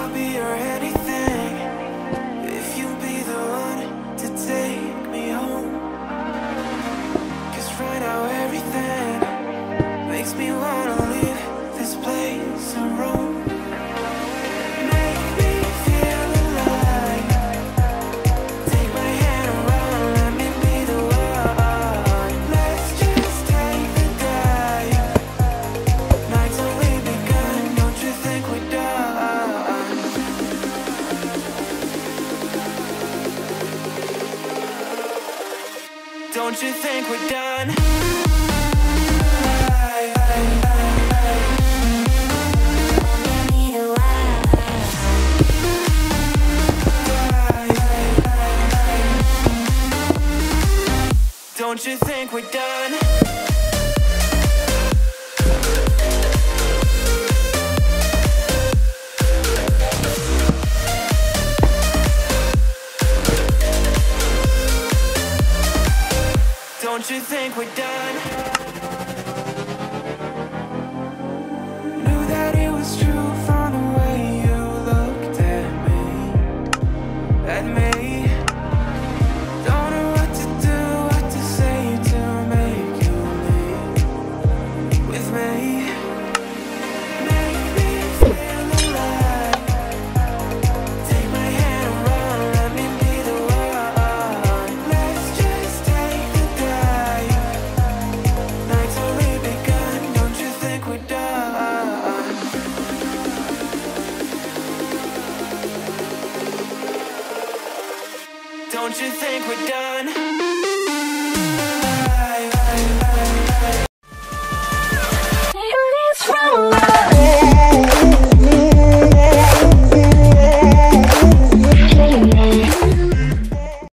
I'll be your anything if you be the one to take me home. 'Cause right now everything makes me wanna leave this place and roam. Make me feel alive. Take my hand around, let me be the one. Let's just take the dive. Night's only begun, don't you think we're done? Don't you think we're done? Don't you think we're done? Don't you think we're done? Knew that it was true from the way you looked at me. At me. Don't know what to do, what to say to make you leave with me. Make me feel alive. Take my hand around, let me be the one. Let's just take the dive. Night's only begun, don't you think we're done? Don't you think we're done?